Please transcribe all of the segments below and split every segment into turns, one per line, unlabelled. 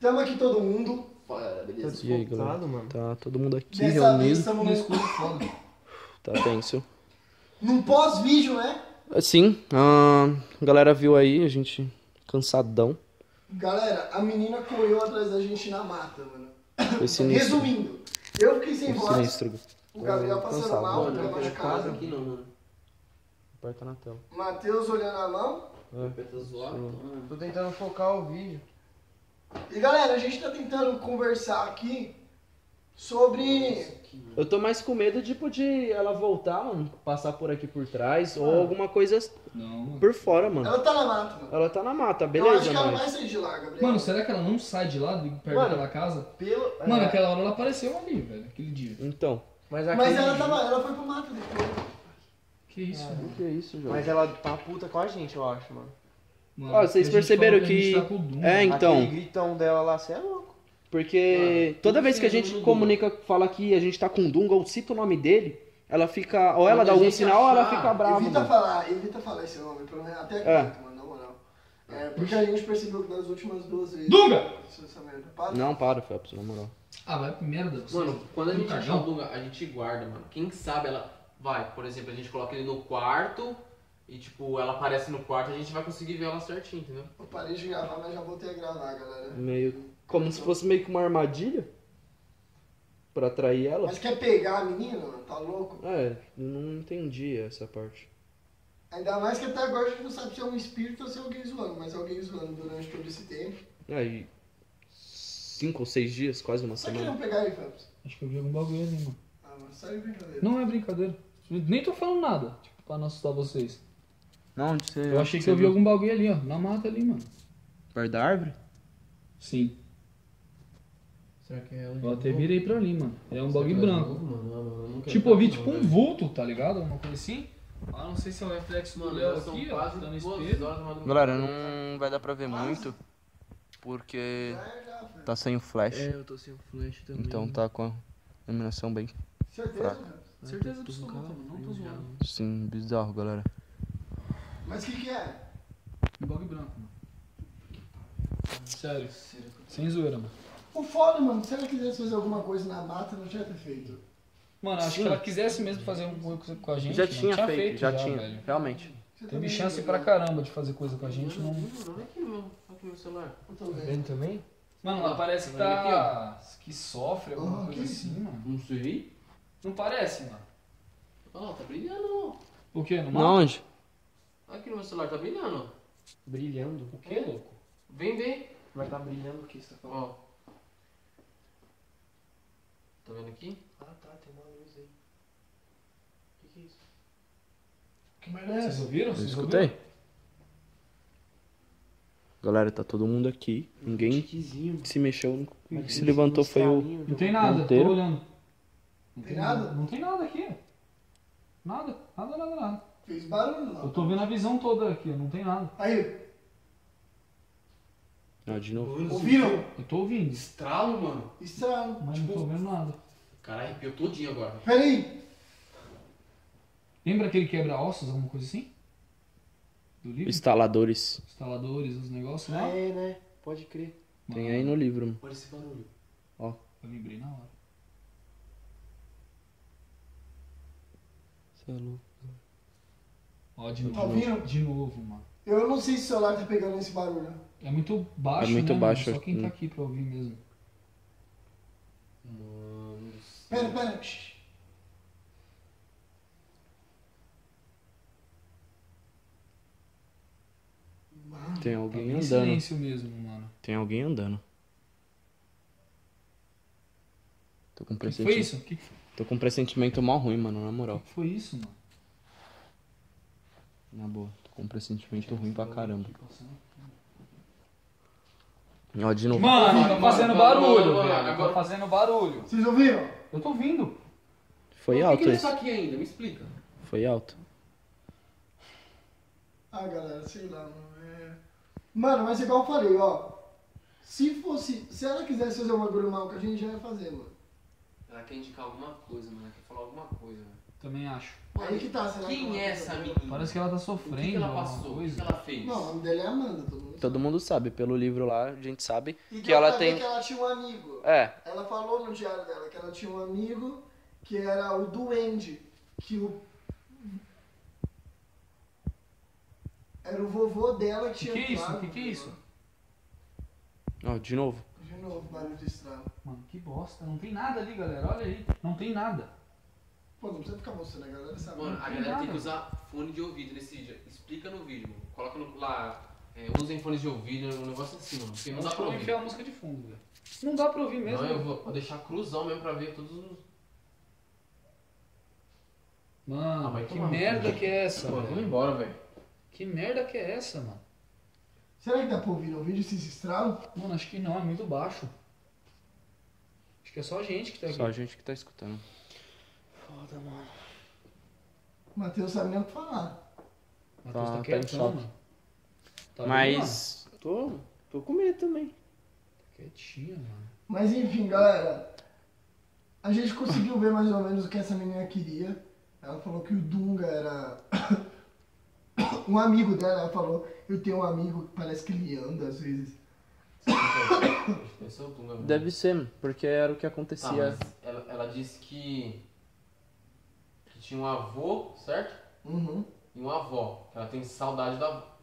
Tamo aqui todo mundo.
Fala, beleza?
E aí, galera?
Mano.
Tá todo mundo aqui
Dessa vez
reunido.
estamos
No
num,
escuro foda.
Tá tenso.
num pós-vídeo, né?
Sim, a galera viu aí, a gente cansadão.
Galera, a menina correu atrás da gente na mata, mano.
Foi sinistro.
Resumindo, eu fiquei sem
Foi
voz,
sinistro.
o Gabriel passando
Cansado.
mal,
Mano,
tá
não quero casa
machucado.
aqui não, mano.
Aperta na tela.
Matheus olhando a mão.
Tá zoado, mano.
Tô tentando focar o vídeo.
E galera, a gente tá tentando conversar aqui sobre...
Eu tô mais com medo, tipo, de ela voltar, mano, passar por aqui por trás, ou alguma coisa
Não, mano.
por fora, mano.
Ela tá na mata, mano.
Ela tá na mata,
Eu acho
beleza,
que ela vai
mas...
sair de lá, Gabriel.
Mano, será que ela não sai de lá, perto
Mano,
daquela casa?
Pelo...
Mano, aquela hora ela apareceu ali, velho, aquele dia.
Então.
Mas
Mas ela foi pro mato depois.
Que isso,
O
mano?
que é isso, João?
Mas ela tá puta com a gente, eu acho, mano.
Mano,
Ó, vocês
a gente
perceberam
falou a gente
que-
tá com o Doom,
É,
mano.
então.
Aquele gritão dela lá, você é louco.
Porque toda vez que a gente comunica, fala que a gente tá com o Dunga ou cita o nome dele, ela fica. Ou ela
Quando
dá
a
algum
gente
sinal ou ela
achar,
fica brava,
Evita
mano.
falar esse nome, pelo menos até
É.
acredito, mano, na moral. É, porque a gente percebeu que nas últimas 2 vezes...
Dunga!
Essa merda. Para.
Não, para, Felps, na moral.
Ah, vai pro merda. Você.
Mano, quando a
No
gente achar
cagão.
o Dunga, a gente guarda, mano. Quem sabe ela vai, por exemplo, a gente coloca ele no quarto e, tipo, ela aparece no quarto, a gente vai conseguir ver ela certinho, entendeu?
Eu parei de gravar, mas já voltei a gravar, galera.
Meio. Como se fosse meio que uma armadilha pra atrair ela.
Mas quer pegar a menina, mano? Tá louco?
É, não entendi essa parte.
Ainda mais que até agora a gente não sabe se é um espírito ou se é alguém zoando, mas alguém zoando durante todo esse tempo.
Aí. 5 ou 6 dias, quase uma
Será que
semana.
não pegar aí, Phelps?
Acho que eu vi algum bagulho ali, mano.
Ah, mas sai de brincadeira.
Não é brincadeira. Nem tô falando nada, tipo, pra não assustar vocês.
Não, onde você.
Eu achei que eu vi algum bagulho ali, ó, na mata ali, mano.
Perto da árvore?
Sim.
Será que é ela?
Eu até virei pra ali, mano. É um bagulho branco.
Mano,
Tipo, eu vi tipo um vulto, tá ligado? Uma coisa assim. Ah, não sei se é o reflexo do
Mano,
Léo
já são
aqui, ó,
quase
tá no
2
espelho.
horas da madrugada.
Galera, não vai dar pra ver muito. Porque
Já, Phelps.
tá sem o flash.
eu tô sem o flash também.
Então tá com a iluminação bem.
Certeza,
Fraco.
Phelps.
Certeza absoluta, mano. Não tô zoando.
Sim, bizarro, galera.
Mas o que é?
Um bagulho branco, mano. Sério. Sem zoeira, mano.
O foda, mano, se ela quisesse fazer alguma coisa na mata, não tinha ter feito.
Mano, acho
Sim.
que ela quisesse mesmo fazer alguma coisa com a gente.
Já
mano,
tinha feito, já tinha.
velho.
Realmente.
Você
Teve
também
chance
viu,
pra
né?
caramba de fazer coisa com a gente, não.
Olha aqui no meu celular.
Eu tô vendo.
Vendo também?
Mano, ela parece que tá. Que sofre, alguma
Ah,
coisa
que
assim, mano.
Não sei.
Não parece, mano.
Olha lá, tá brilhando.
O quê? No
Não,
mapa?
onde?
Aqui no meu celular tá brilhando.
Brilhando.
O quê, louco?
Vem, vem.
Vai tá brilhando o que você tá falando?
Ó. Tá vendo aqui?
Ah tá, tem uma luz aí. O que é isso?
Que merda é
Vocês
essa?
ouviram?
Eu
Vocês
escutei. Galera, tá todo mundo aqui. Ninguém
Tiquezinho, mano.
se mexeu.
Mas
Se
tem
levantou
um
foi o.
estralinho,
Não tem nada, tô
Monteiro.
olhando. Não
Tem nada?
Não tem nada aqui. Nada, nada, nada, nada.
Fez barulho,
Eu
não.
tô vendo a visão toda aqui, não tem nada.
Aí,
Ah, de novo.
ouviram?
Eu tô ouvindo,
Estralo, mano.
Estranho.
mas não tô vendo nada.
Caralho, arrepiou todinho agora.
Peraí.
Lembra aquele quebra-ossos, alguma coisa assim? Do livro?
Instaladores.
Instaladores, os negócios
Ah,
lá?
é, né? Pode crer.
Tem aí no livro, mano.
Olha esse barulho.
Eu vibrei na hora.
Cê é louco.
Ó, de
Tá
novo.
ouvindo?
De novo, mano.
Eu não sei se o celular tá pegando esse barulho.
É muito baixo,
É muito
né,
baixo,
mano? Só quem tá
hum.
aqui pra ouvir mesmo.
Mano.
Pera. Shh. Mano,
Tem
Tá
alguém
bem
andando.
silêncio mesmo, mano.
Tem alguém andando. Tô com
O que foi
pressentimento.
isso? O que
Tô com um pressentimento mal ruim, mano, na moral.
foi isso, mano?
Na boa. Tô com um pressentimento ruim pra caramba. Ó, de novo.
Mano, tá fazendo barulho,
mano,
velho.
agora-
Tá fazendo barulho.
Vocês ouviram?
Eu tô ouvindo.
Foi
Por que
alto
que ele
esse.
tá aqui ainda? Me explica.
Foi alto.
Ah, galera, sei lá, mano. Mano, mas igual eu falei, ó. Se ela quisesse fazer um bagulho mal que a gente já ia fazer, mano.
Ela quer indicar alguma coisa, mano. Ela quer falar alguma coisa, velho.
Também acho.
Aí que tá, será
Quem
que
é
ela-
essa menina?
Parece que ela tá
O que
sofrendo
ela
alguma
passou? O
coisa.
que ela fez?
Não, o nome dela é Amanda, todo mundo
Todo mundo sabe, pelo livro lá, a gente sabe
E
que
deu
ela
pra ver
tem...
que ela tinha um amigo.
É,
Ela falou no diário dela que ela tinha um amigo que era o Duende, era o vovô dela que tinha
Que é isso?
entrado.
Que é isso?
ó, de novo.
De novo, barulho de estralo.
Mano, que bosta. Não tem nada ali, galera. Olha aí. Não tem nada.
Pô, não precisa ficar mostrando, a galera sabe.
Mano, a
tem
galera tem
nada.
que usar fone de ouvido nesse vídeo. Explica no vídeo, mano. Coloca lá, usem fones de ouvido, um negócio assim, mano. Porque não
Acho
dá
que
pra
eu vou
ouvir.
enfiar a música de fundo, velho. Não dá pra ouvir mesmo.
Não, eu vou deixar cruzão mesmo pra ver todos os...
Mano,
vai
que
tomar no
merda
cu.
que é essa,
Mano, vamos
velho?
embora, velho.
Que merda que é essa, mano?
Será que dá pra ouvir no vídeo esses estralos?
Mano, acho que não, é muito baixo. Acho que é só a gente que tá aqui.
Só a gente que tá escutando. Foda, mano.
O Matheus sabe nem o que falar.
Matheus
Tá
tá
em
quietão,
choque.
mano. Tá
Mas... Tô com medo também.
bem, mano? Quietinho, mano.
Mas enfim, galera. A gente conseguiu ver mais ou menos o que essa menina queria. Ela falou que o Dunga era um amigo dela. Ela falou, eu tenho um amigo que parece que ele anda às vezes.
Esse é o Tunga mesmo.
Deve ser, porque era o que
Tá,
acontecia.
mas ela disse que tinha um avô, certo?
Uhum.
E uma avó. Que ela tem saudade da avó.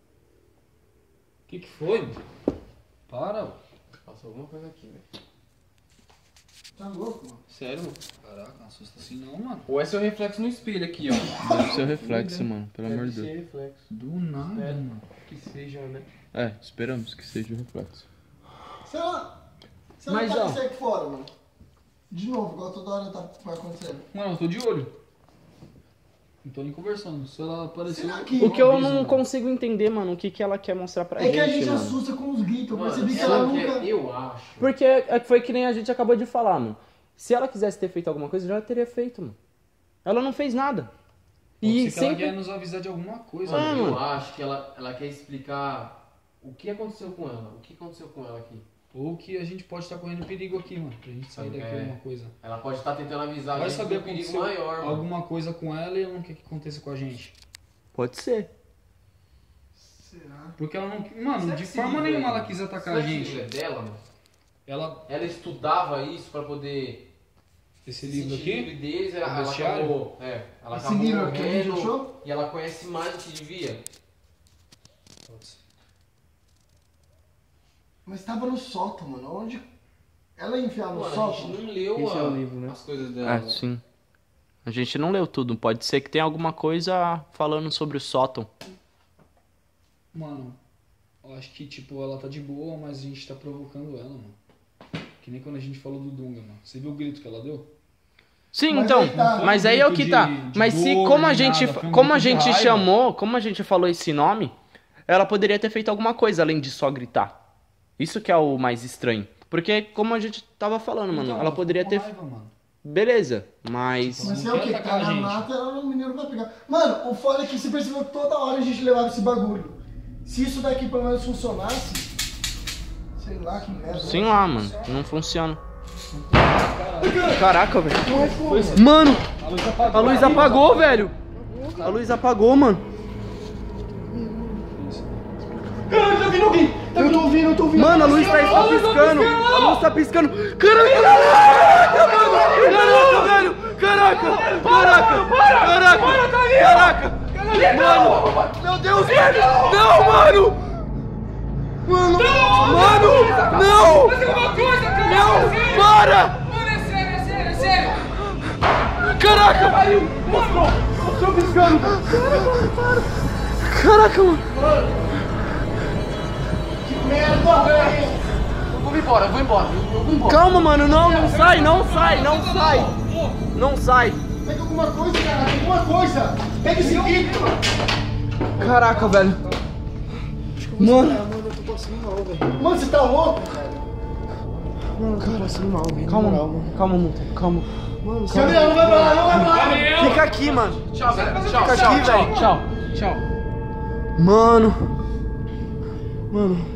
O que foi, mano? Para, ó.
Passou alguma coisa aqui, velho.
Tá louco, mano.
Sério, mano?
Caraca, não assusta assim não, mano.
Ou é seu reflexo no espelho aqui, ó.
Deve ser o reflexo, mano, pelo amor de
Deve
Deus.
ser reflexo.
Do nada,
É.
mano.
Que seja, né?
É, esperamos que seja o reflexo.
Se ela
Mas,
tá
ó.
sair fora, mano. De novo, igual toda hora vai acontecendo.
Mano, eu tô de olho. Não tô nem conversando. Se ela aparecer...
Será que-
O que eu
aviso,
não
mano.
consigo entender, mano, o que que ela quer mostrar pra
É que a
gente,
gente
mano.
assusta com os gritos. Eu
Mano,
percebi que ela
ela
nunca.
quer, eu acho.
Porque foi que nem a gente acabou de falar, mano. Se ela quisesse ter feito alguma coisa, já teria feito, mano. Ela não fez nada.
Pode
E
ser que ela
sempre...
quer nos avisar de alguma coisa.
Mano,
Ah,
eu
mano.
acho que ela quer explicar o que aconteceu com ela. O que aconteceu com ela aqui.
Ou que a gente pode estar correndo perigo aqui, mano. Pra gente sair daqui
É.
alguma coisa.
Ela pode estar tentando avisar
Vai
a gente
saber
do perigo
aconteceu
maior, mano.
alguma coisa com ela e ela não quer que aconteça com a gente.
Pode ser.
Será?
Porque ela não... Mano,
Será
de
que esse
forma
livro
nenhuma
é-
ela quis atacar
será
a
que esse
gente.
livro é dela, mano?
Ela...
Estudava isso pra poder...
Esse livro
Esse
aqui...
livro deles,
O
ela
bestiário?
acabou... ela
Esse
acabou
livro que a gente
morrendo
achou?
e ela conhece mais do que devia.
Pode ser.
Mas tava no sótão, mano. Onde. Ela ia enfiar no
Mano, a
sótão?
gente não leu
Esse é o livro, né?
as coisas dela.
Ah, sim. A gente não leu tudo. Pode ser que tenha alguma coisa falando sobre o sótão.
Mano, eu acho que, tipo, ela tá de boa, mas a gente tá provocando ela, mano. Que nem quando a gente falou do Dunga, mano. Você viu o grito que ela deu?
Sim,
Mas
então.
aí tá.
Mas aí é o que tá.
De
Mas se
dor,
como a
de
gente,
nada, foi um
como a
grito de
gente
raiva.
chamou, como a gente falou esse nome, ela poderia ter feito alguma coisa além de só gritar. Isso que é o mais estranho. Porque como a gente tava falando, mano,
Então,
ela poderia
ficou
ter...
com raiva, mano.
Beleza, mas...
Mas se é
Não
o que?
quer
Tá
atacar
na
a gente.
mata, o menino vai pegar. Mano, o foda é que você percebeu que toda hora a gente levava esse bagulho. Se isso daqui pelo menos funcionasse. Sei lá que merda.
Sim lá, mano. Não funciona.
Caralho.
Caraca, velho.
Mas, pô,
Mano,
A luz apagou.
a luz apagou, velho. A luz apagou, mano.
Caralho, tá vindo alguém! Eu tô ouvindo.
Mano, a luz tá piscando. A luz tá piscando. Caraca, velho. Caraca. Mano. Meu Deus. Não, mano. Mano. Não. Não, para.
Mano, é sério.
Caraca. Mostrou piscando. Caraca, mano.
Merda, velho!
Eu vou embora.
Calma, mano. Não sai.
Pega alguma coisa, cara, alguma coisa! Pega esse grito!
Caraca, velho. Mano.
Mano, eu tô passando mal, velho. Mano, você tá louco, velho? Mano, cara, passando mal, velho.
Calma,
Na moral,
mano. Calma.
Mano, Gabriel, não vai pra lá,
Fica aqui, mano.
Tchau, galera.
Fica aqui, velho.
Tchau.
Mano.